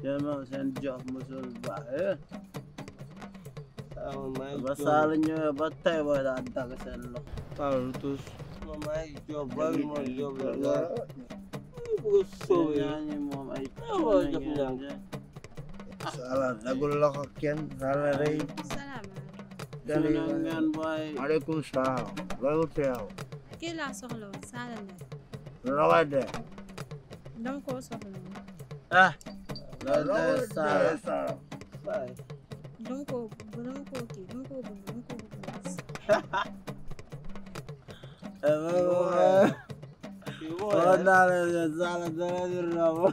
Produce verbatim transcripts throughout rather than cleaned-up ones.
yéen moom seen jox mosul baax eh. waaw maa ngi ba jox Sall ñëwee ba tey booy daa dagg seen loxo. waaw lu tus. ma maa ngi jox bari ma jox la daal. bu soobee ñaa ñi moom ay waaw jox ñaan ñaan. Sala dagul loxo kenn Sala day. Sala ngeen booy. Maaleykum salaam. loolu teew. kii laa soxla woon Sala Ndeye. loolu de. dama koo soxla woon. ah. loolu de Sala. Baay. dama koo dama koo kii dama koo bëgg dama koo bëgg a gis. Wala naa leen Sala dara di romb.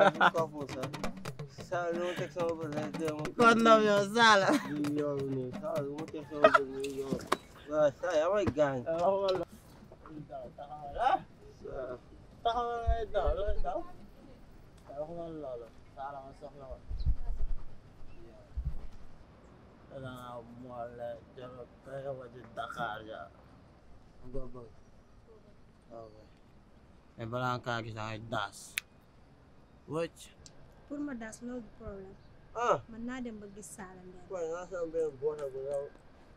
Sala lu ma teg sama bët rek dégg nga. kon nag yow Sala. di yow nii Sala lu ma teg sama bët nii yow. waaw Sala yaa may gaañ. taxawal ah. taxawal lay daw lay daw. taxawal loolu Sala ma soxla woon. danaa moole jëloon kaya ba ci Dakar ja. nga bëgg. ok. mais balaa nga kaa gis ay daas. wëcc. pour ma daas loolu du problème. ah. man naa dem ba gis Sala Ndeye. waaye nga sama benn boota bu ndaw.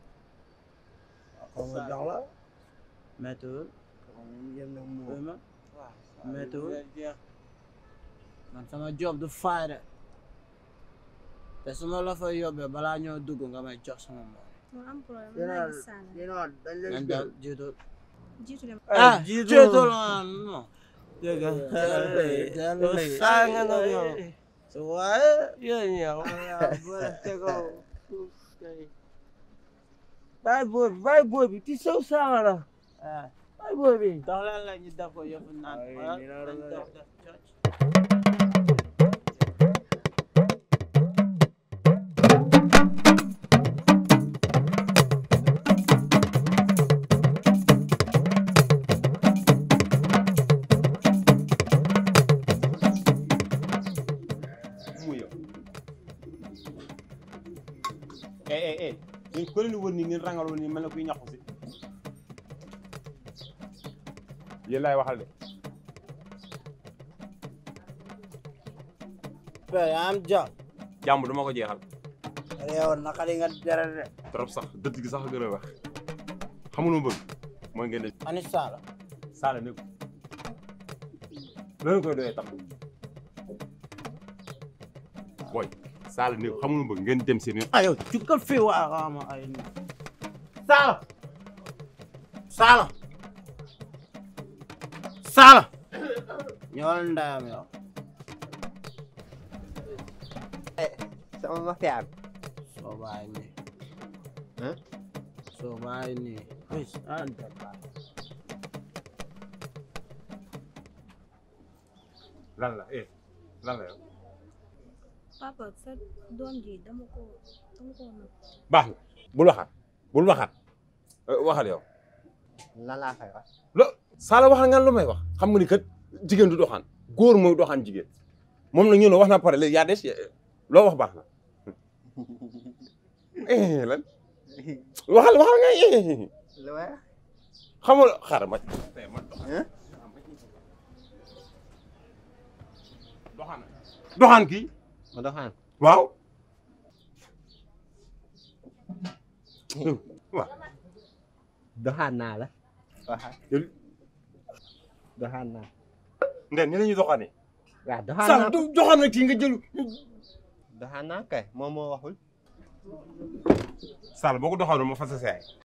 xaw ma jox la. météo. yéen a oui moom. ma. waaw. météo. jeex. man sama job du fay de. te su ma la fay yóbbee balaa ñoo dugg nga may jox sama moom. moo am problème man naa gis Sala Ndeye. yéen dañ lay nañ jël. dem jiitu. jiitu dem. ah jiitu. jiitu la non. dégg nga. jërëjëf yow saa nga nag yow. su waaye. yéen yow. wala tegoo suuf kay. bàyyi booy bi bàyyi booy bi ti sow saa la. ah bàyyi booy bi. dox leen la ñu def ko yëfu naan. Ay, wala nii la nañ la dox def cooc. mu yow eh eh eh yéen ko leen di wër nii ngeen rangaloo nii mel na kuy ñaxu si yéen laay waxal de père yaa am job. jàmm duma ko jeexal yow naka di nga dere de. trop sax dëtt gi sax a gën a wax xamul ma bëgg mooy ngeen de ani Sala. Sala ne ko loolu koy doyee tam booy Sala ne ko xamul ma bëgg ngeen dem seen ah yow jukkal fii waa xama ay ni Sala. Sala. Sala. ñëwal ndayam yow. sama mafia bi. soo bàyyi nii. Hein? soo bàyyi nii. oui ah d'accord. lan la eh lan la yow papa sa doom ji dama ko dama ko nëb. baax na bul waxaat bul waxaat waxal yow lan laa fay wax. lo Sala waxal nga lu may wax xam nga ni kat jigéen du doxaan góor mooy doxaan jigéen moom nag ñu ne wax na pare léegi yaa des loo wax baax na eh lan waxal waxal nga eh lu may wax. xamul xaaral ma ma doxaan doxaan kii ma doxaan. waaw waaw doxaan naa la. waxal yow doxaan naa. ndeen ni la ñuy doxaanee waaw doxaan Sala naa du doxaan nag kii nga jël doxaan naa kay moom moo waxul. Sala boo ko doxaanoo ma fas sa yaay